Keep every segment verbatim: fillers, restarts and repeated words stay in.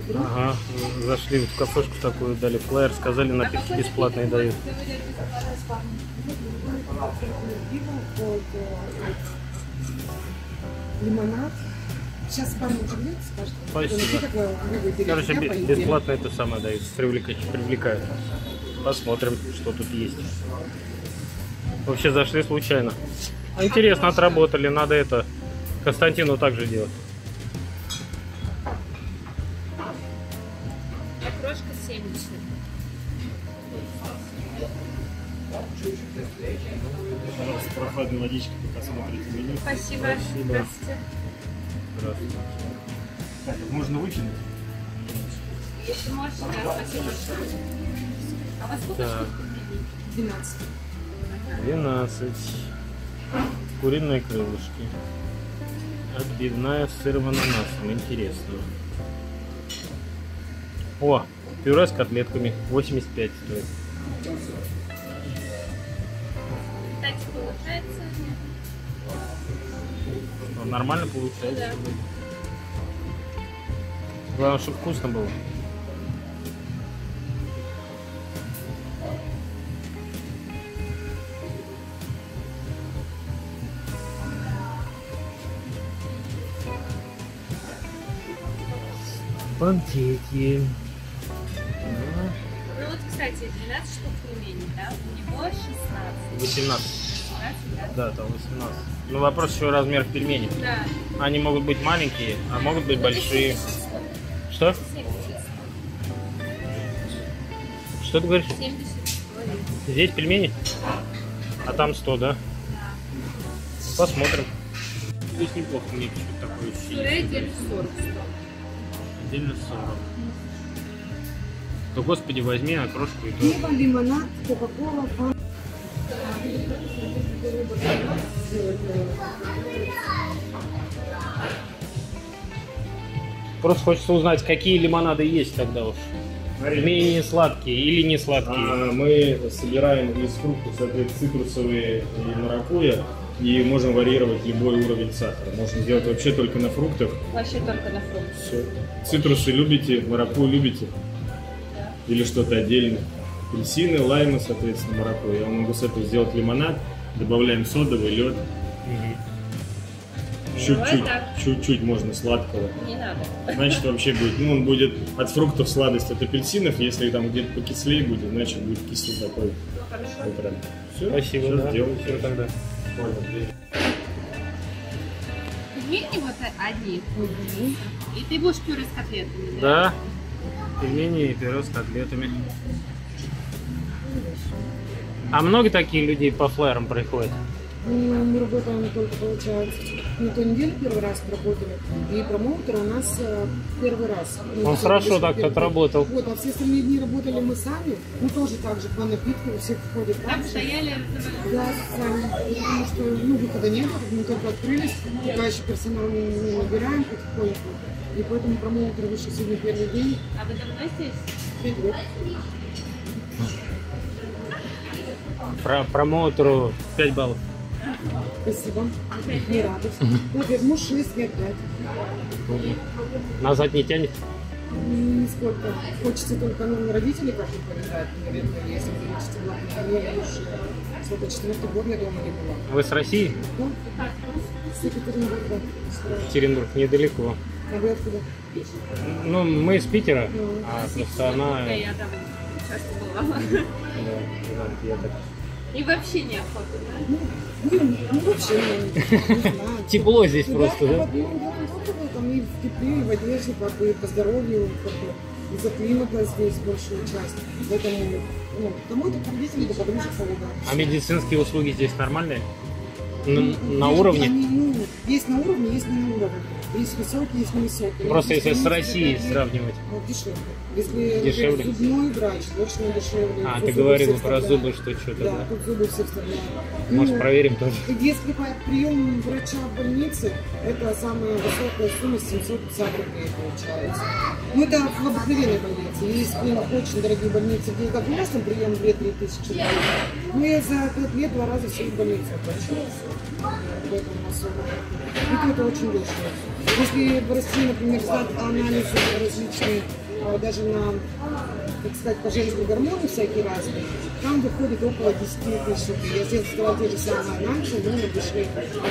Ага, зашли в кафешку такую, дали флаер, сказали, напитки бесплатные дают. Лимонад. Сейчас парень живет, скажет. Спасибо. Короче, бесплатно это самое дают, привлекает, привлекает. Посмотрим, что тут есть. Вообще зашли случайно. Интересно, отработали, надо это Константину также делать. Окрошка семьдесят. Пожалуйста, прохладной водички, пока смотрите меню. Спасибо. Спасибо. Здравствуйте. Здравствуйте. Так, можно выкинуть? Если можете, да, спасибо. А у вас сколько штук пельменей? двенадцать. двенадцать. Куриные крылышки. Отбивная с сыром ананасом. Интересно. О, пюре с котлетками. восемьдесят пять стоит. Кстати, получается. Ну, нормально получается. Да. Главное, чтобы вкусно было. Панкейки. Ну вот, кстати, двенадцать штук пельменей, да? У него шестнадцать. восемнадцать. шестнадцать, Да, да? там восемнадцать. Ну вопрос еще размер пельменей. Да. Они могут быть маленькие, а могут быть большие. Что? семьдесят. Что ты говоришь? семьдесят. Здесь пельмени? А там сто, да? Да. Посмотрим. Здесь неплохо, мне что-то такое Пюре ощущение. отдельно сорок. Отдельно сорок. Да господи, возьми окрошку и то. Пиво, лимонад, кока-кола, фан. Просто хочется узнать, какие лимонады есть тогда уж. Менее сладкие или не сладкие. А, мы собираем из фруктов, соответственно, цитрусовые и маракуйя, и можем варьировать любой уровень сахара. Можно сделать вообще только на фруктах. Вообще только на фрукт. Все. Цитрусы любите, маракуйю любите? Да. Или что-то отдельно? Апельсины, лаймы, соответственно, маракуйя. Я могу с этого сделать лимонад, добавляем содовый, лед. Угу. Чуть-чуть, чуть-чуть можно сладкого. Не надо. Значит, вообще будет, ну, он будет от фруктов сладость от апельсинов, если там где-то покислее будет, значит, будет кислый такой. Хорошо. Прям. Все, Спасибо, все да. сделаю. Все тогда. Понял. Пельмени вот одни. И ты будешь пюре с котлетами, да? Да. Пельмени и пюре с котлетами. А много таких людей по флайерам приходят? Ну, мы работаем только, получается, на той неделе первый раз работали, и промоутер у нас э, первый раз. Мы Он хорошо так первый... отработал. Вот, а все остальные дни работали мы сами, ну тоже так же, по напитку, у всех входит Там так же. стояли, Да, сами, потому что, ну, выхода нет, мы только открылись, пока еще персонал не, не набираем потихоньку, и поэтому промоутер вышел сегодня первый день. а вы давно здесь? Пять лет. Про промоутеру пять баллов. Спасибо, не радость. Вот, муж шесть, я пять. Назад не тянет? Нисколько. Хочется только, ну, родители как-то повидать, наверное, если увеличить была я уже сколько, четвертый год я дома не была. Вы с России? Ну, с Екатеринбурга. Екатеринбург недалеко. А вы откуда? Ну, мы из Питера, Ну. а просто она... Да, я там часто бывала. Да, да, я так... И вообще неохота, да? Ну, ну, ну вообще, не, не знаю. Тепло здесь Ну, просто, да? Ну, да, удобно, там и в тепле, и в одежде, как бы, и по здоровью, как бы, из-за климата здесь большую часть. Поэтому, ну, домой только родители, до подружек повидать. А медицинские услуги здесь нормальные? На, Ну, на есть, уровне? Они, ну, есть на уровне, есть не на уровне. Есть высокие, есть невысокие. Просто если с Есть Россией дешевле, сравнивать. ну, дешевле. Если Дешевле? например, зубной врач, точно дешевле. А, Тут ты зубы говорила все про вставляют. зубы, что что-то, Да, да? тут зубы все вставляют. Может, Ну, проверим тоже? Если по приему врача в больнице, это самая высокая сумма, семьсот пятьдесят рублей получается. Ну, это в обыкновенной больнице. Есть ну, очень дорогие больницы, где как у нас там прием две-три тысячи рублей. Ну, я за пять лет два раза все в больнице оплачивала. Поэтому особо. И то это очень дешево. Если в России, например, сдать анализы различные, даже на, так сказать, по женской гормоны всякие разные, там выходит около десяти тысяч рублей. Я здесь сделала те же самые анализы, но мы вышли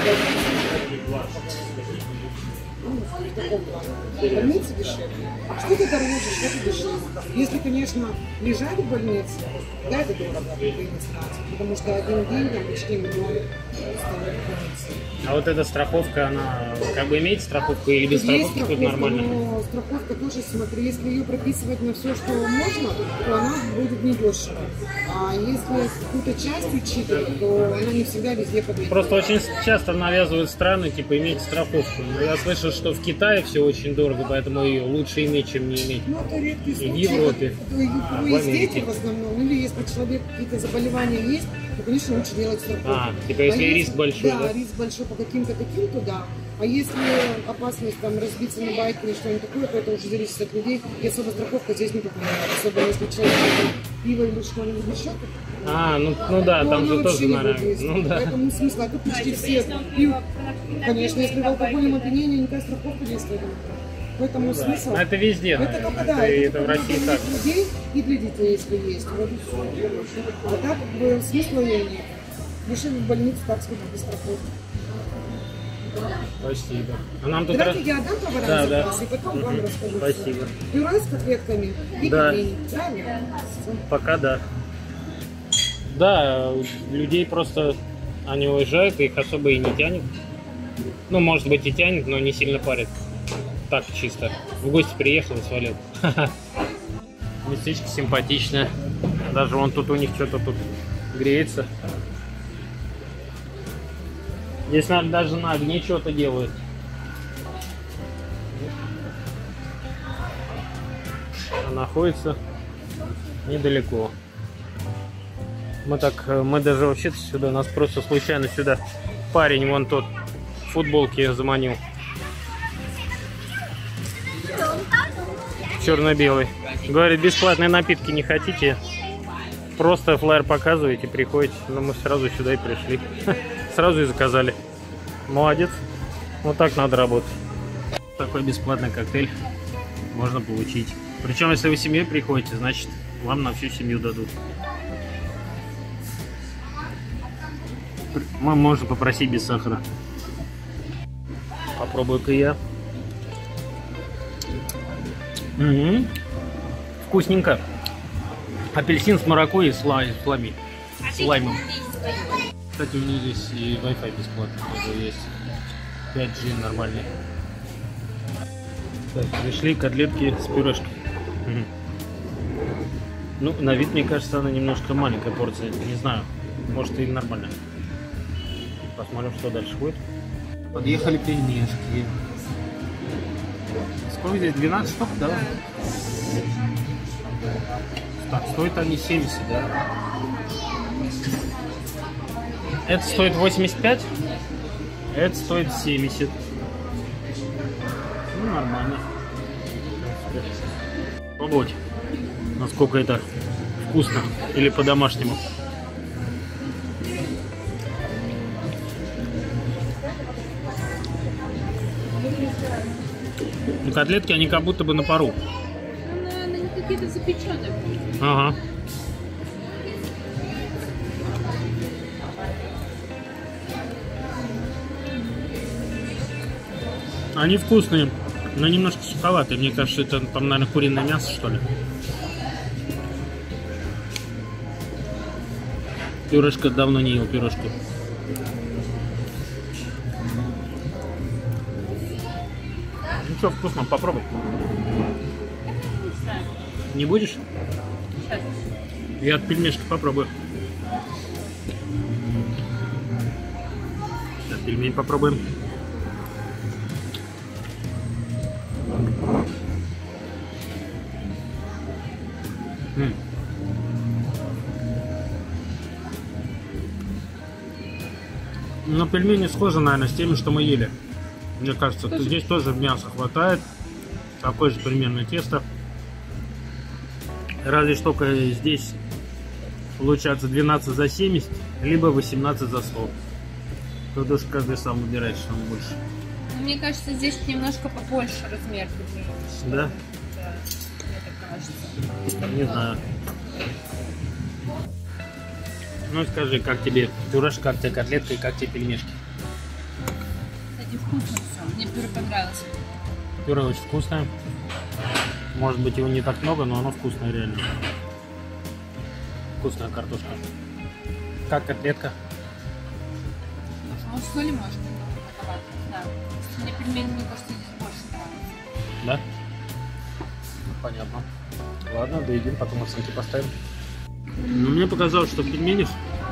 в таком плане. Больницы дешевле. Что-то дороже, что-то дешевле. Если, конечно, лежать в больнице, да, это дорого, вы не знаете, потому что один день там почти миллион стоит в больнице. А вот эта страховка, она как бы имеет страховку или без Есть страховки тут страховка, нормально? но страховка тоже, смотри, если ее прописывать на все, что можно, то она будет недешево. А если какую-то часть учитывать, то она не всегда везде подойдет. Просто очень часто навязывают страны, типа, иметь страховку. Но я слышал, что в Китае все очень дорого, поэтому ее лучше иметь, чем не иметь. Ну, это редкий И в случай. Европе, Ну, в есть Америке. дети в основном, или если у человека какие-то заболевания есть, то, конечно, лучше делать страховку. А, типа, если риск большой, да? да? риск большой по каким-то таким-то, да. А если опасность там разбиться на байке или что-нибудь такое, то это уже зависит от людей. И особо страховка здесь не помогает. Особенно если человек пьет пиво или что-нибудь еще. А, ну, ну да, Ну, там она же вообще тоже, не наверное. будет Ну да. Поэтому смысла, а тут почти все пьют. Конечно, если в алкогольном опьянении, никакая страховка действует. Поэтому смысл. Но это везде, Это наверное. только, да, это, это это в только России для так. людей и для детей, если есть. Вот и все. А так, как бы, смысла ее нет. Дешевле в больнице, так сказать, без страховки. Спасибо. А нам тут... Давайте раз- я отдам товар Да, на да. заказ, и потом вам Мгм. расскажу. Спасибо. Пюре с котлетками и Да. пельмени. Правильно? Всё. Пока да. Да, людей просто... Они уезжают, их особо и не тянет. Ну, может быть и тянет, но не сильно парит. Так, чисто. В гости приехал и свалил. Местечко симпатичное. Даже вон тут у них что-то тут греется. Здесь, наверное, даже на огне что-то делают. А находится недалеко. Мы так, мы даже вообще-то сюда, нас просто случайно сюда парень вон тот в футболке заманил. Черно-белый. Говорит, бесплатные напитки не хотите? Просто флаер показываете, приходите. Но мы сразу сюда и пришли. Сразу и заказали. Молодец. Вот так надо работать. Такой бесплатный коктейль можно получить. Причем, если вы семьей приходите, значит, вам на всю семью дадут. Мы можем попросить без сахара. Попробую-ка я. Угу. Вкусненько. Апельсин с маракуйей и слай, слами. С лаймом. Кстати, у них здесь и Wi-Fi бесплатный тоже есть. пять джи нормальный. Так, пришли котлетки с пюрешкой. Угу. Ну, на вид, мне кажется, она немножко маленькая порция. Не знаю, может и нормально. Посмотрим, что дальше будет. Подъехали пельмешки. Сколько здесь? двенадцать штук, да? Так, стоят они семьдесят, да? Это стоит восемьдесят пять, это стоит семьдесят. Ну, нормально. Пробовать, насколько это вкусно или по-домашнему. Ну, котлетки, они как будто бы на пару. Они какие-то запеченные. Ага. Они вкусные, но немножко суховатые. Мне кажется, это там, наверное, куриное мясо, что ли. Пюрешка, давно не ел пюрешку. Ну что, вкусно, попробуй. Не будешь? Я от пельмешки попробую. Сейчас пельмень попробуем. М. Но пельмени схожи, наверное, с теми, что мы ели. Мне кажется, тоже. Здесь тоже мяса хватает. Такое же примерно тесто. Разве что здесь получается двенадцать за семьдесят, либо восемнадцать за сто. Тут уж каждый сам выбирает, что ему больше Но мне кажется, здесь немножко побольше размер. Да? Да, мне так кажется. Не знаю. Ну скажи, как тебе пюрешка, как тебе котлетка и как тебе пельмешки? Кстати, вкусно все. Мне пюре понравилось. Пюре очень вкусное. Может быть, его не так много, но оно вкусное реально. Вкусная картошка. Как котлетка? Может, соли можно добавить? Да. Мне пельмени, мне кажется, здесь больше нравится. Да? Понятно. Ладно, доедим, потом оценки поставим. Но мне показалось, что в пельменях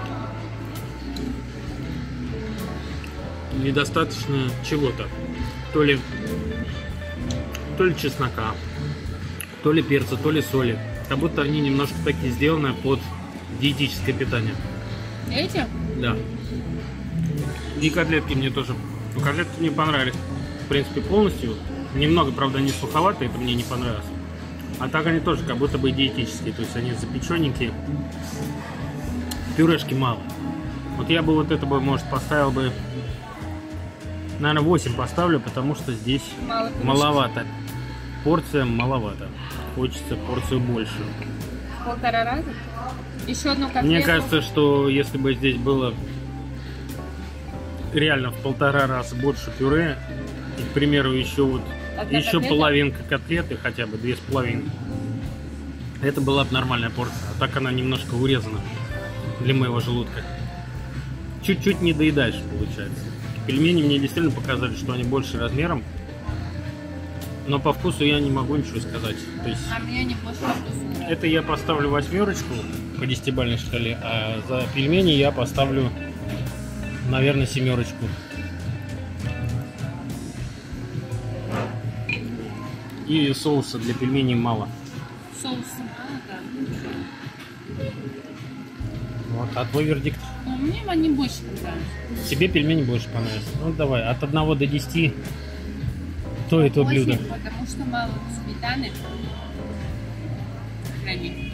недостаточно чего-то. То ли, то ли чеснока, то ли перца, то ли соли. Как будто они немножко такие сделаны под диетическое питание. Эти? Да. И котлетки мне тоже. Ну, котлетки мне понравились. В принципе, полностью. Немного, правда, они суховатые, это мне не понравилось. А так они тоже как будто бы диетические. То есть они запеченненькие. Пюрешки мало. Вот я бы вот это бы, может, поставил бы... Наверное, восемь поставлю, потому что здесь Мало маловато. Порция маловато. Хочется порцию больше. Полтора раза? Еще одну котлету? Мне кажется, что если бы здесь было реально в полтора раза больше пюре, и, к примеру, еще вот Одна еще котлета? половинка котлеты, хотя бы две с половиной, это была бы нормальная порция. А так она немножко урезана для моего желудка. Чуть-чуть не доедаешь, получается. Пельмени мне действительно показали, что они больше размером, но по вкусу я не могу ничего сказать. То есть А мне не больше вкусно. это я поставлю восьмерочку по десятибалльной шкале, а за пельмени я поставлю, наверное, семерочку. И соуса для пельменей мало. Соуса мало, да. Вот, а твой вердикт? Но мне они больше понравились. Тебе пельмени больше понравились? Ну давай, от одного до десяти то и то Восемь, блюдо. потому что мало сметаны. Храни.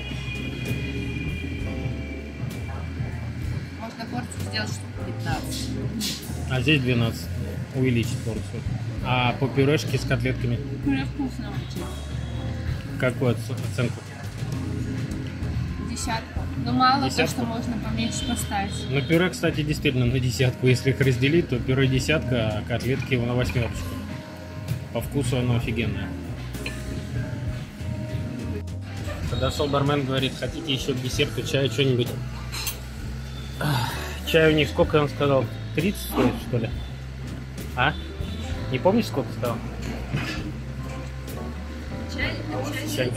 Можно порцию сделать штук пятнадцать. А здесь двенадцать. Увеличить порцию. А по пюрешке с котлетками Пюре вкусно очень. какую оц- оценку? Десятку. Но мало Десятку? то, что можно поменьше поставить. Ну пюре, кстати, действительно на десятку. Если их разделить, то пюре десятка, а котлетки на восьмерочку. По вкусу оно офигенное. Подошел бармен, говорит, хотите еще к десерту чая что-нибудь? Чай у них сколько, он сказал? тридцать стоит, что ли? А? Не помнишь, сколько стало? Чай? Чай.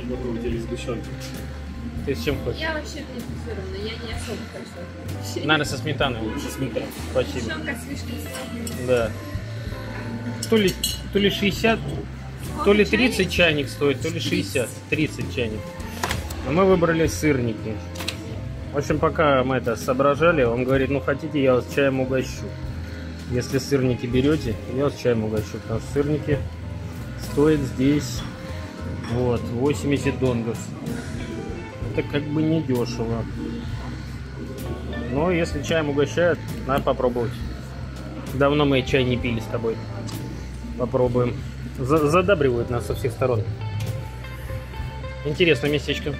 Ты с чем хочешь? Я вообще квалифицирована, я не особо хочу. Надо со сметаной лучше. Сметана. Спасибо. Сгущенка слишком. Да. То ли, то ли шестьдесят, то ли тридцать чайник стоит, то ли шестьдесят. тридцать чайник. А мы выбрали сырники. В общем, пока мы это соображали, он говорит, ну хотите, я вас чаем угощу. Если сырники берете, я вас чаем угощу. Потому что сырники стоят здесь вот восемьдесят донгов. Это как бы не дешево. Но если чаем угощают, надо попробовать. Давно мы чай не пили с тобой. Попробуем. За- задабривают нас со всех сторон. Интересное местечко.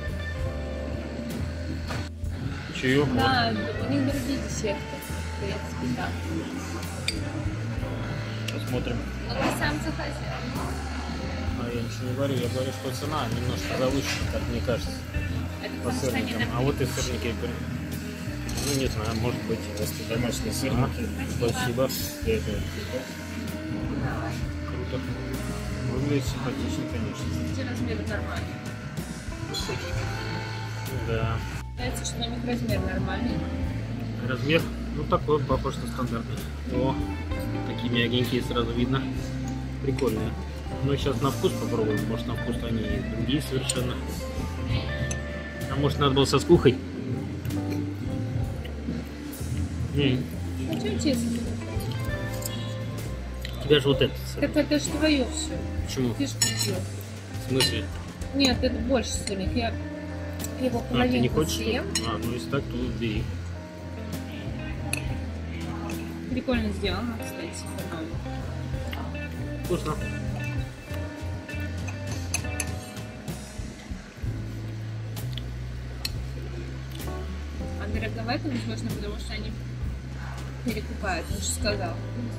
Чаек. Вот. Да, у них другие десерты. В принципе, да. Посмотрим. Но ты сам захотел. А я ничего не говорю. Я говорю, что цена немножко завышена, как мне кажется. Это По потому что они сырникам. А вот и сырники. Ну не знаю, может быть. Просто домашние сырники. А, спасибо. Это Круто. Выглядит симпатично, конечно. эти размеры нормальные. Да. Кажется, что у них размер нормальный. Размер, ну такой, папа, что стандартный. О, такие мягенькие, сразу видно. Прикольные. Ну сейчас на вкус попробуем. Может на вкус они и другие совершенно. А может надо было со скухой? М, А что честно? У тебя же вот это. Так это же твое все. Почему? Ты же купил. В смысле? Нет, это больше сырник. Я его А, ты половинку не хочешь? съем. А, ну если так, то бери. Прикольно сделано, кстати, по-моему. Вкусно. А дороговато, возможно, потому что они перекупают, ты же сказал.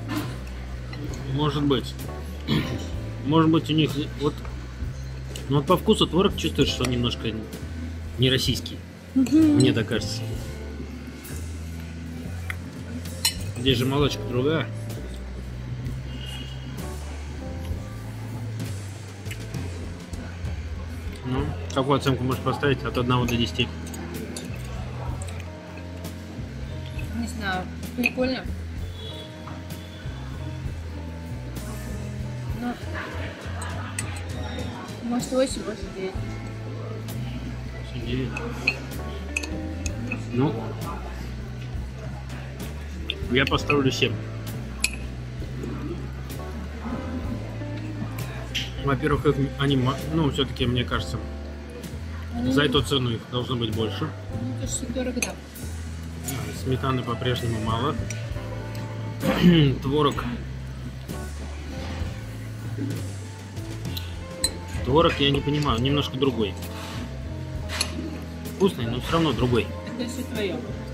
Может быть. Может быть у них вот, ну вот по вкусу творог чувствуешь, что он немножко не российский. Мне так кажется. Здесь же молочка другая. Ну, какую оценку можешь поставить от одного до десяти? Не знаю, прикольно. Ну, может, восемь, может, девять. девять. Ну, я поставлю семь. Во-первых, их, они, ну, все-таки, мне кажется, Они за не- эту цену их должно быть больше. Мне кажется, дорого, да. Сметаны по-прежнему мало. Творог. Творог я не понимаю, немножко другой. Вкусный, но все равно другой. Это все твое.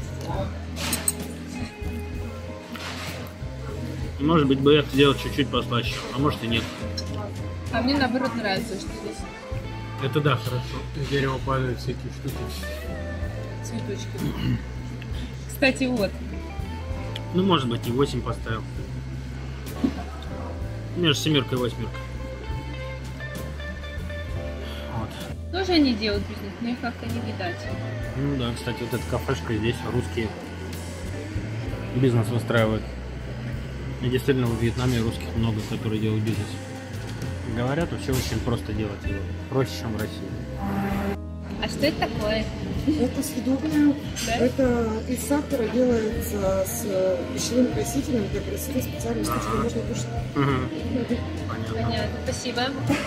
Может быть, бы я сделал чуть-чуть послаще, а может и нет. А мне наоборот нравится, что здесь Это да, хорошо. Из дерева падают всякие штуки. цветочки. Кстати, вот. Ну, может быть, и восемь поставил. Между семеркой и восьмеркой. Вот. Тоже они делают бизнес, но их как-то не видать. Ну да, кстати, вот эта кафешка здесь, русские бизнес выстраивают. И действительно, в Вьетнаме русских много, которые делают бизнес. Говорят, вообще очень просто делать его. Проще, чем в России. А что это такое? Это съедобное. Да? Это из сахара делается с э, пищевым красителем для красоты, специальной штучкой можно кушать. Понятно. Понятно, спасибо.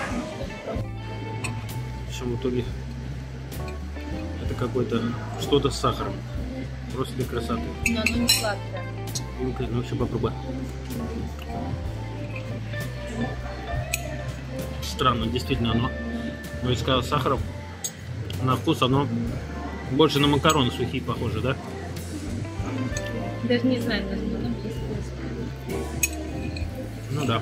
В общем, в итоге это какой-то что-то с сахаром. Просто для красоты. Но оно не сладкое. Ну-ка, ну все попробуй. Странно, действительно, оно, ну, из сахаром, на вкус оно больше на макароны сухие похоже, да? Даже не знаю, на что оно есть. Ну да.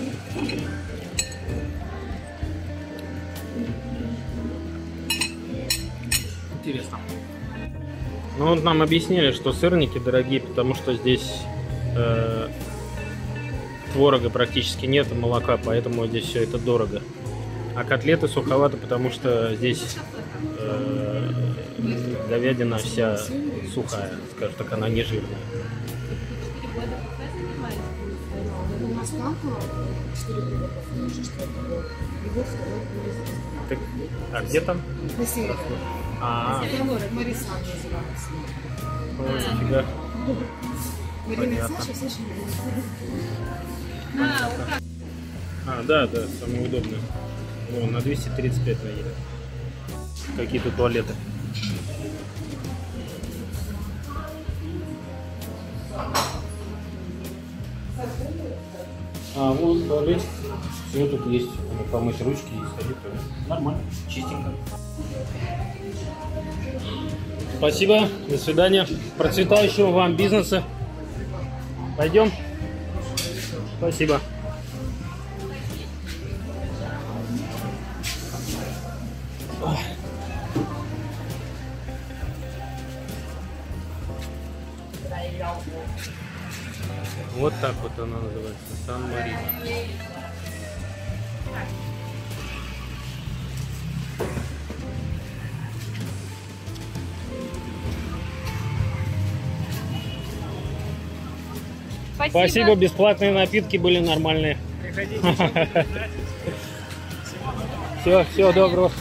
Интересно. Ну вот нам объяснили, что сырники дорогие, потому что здесь э, творога практически нет, и молока, поэтому здесь все это дорого. А котлеты суховаты, потому что здесь э, говядина вся сухая, скажем так, она не жирная. У нас папа четыре года, уже четвертый год. И вот второй год. Так, а где там? На севере. А, Марисан называется. ой, нифига. Марина и Понятно. Саша, Саша и Марина. А, ура. А, да, да, самое удобное. О, на двести тридцать пять наедет. Какие-то туалеты. А, вот туалет. Все тут есть. Помыть ручки и сходить. Нормально, чистенько. Спасибо, до свидания. Процветающего вам бизнеса. Пойдем. Спасибо. Вот так вот она называется, Сан-Марино. Спасибо. Спасибо, бесплатные напитки были нормальные. Все, всего доброго.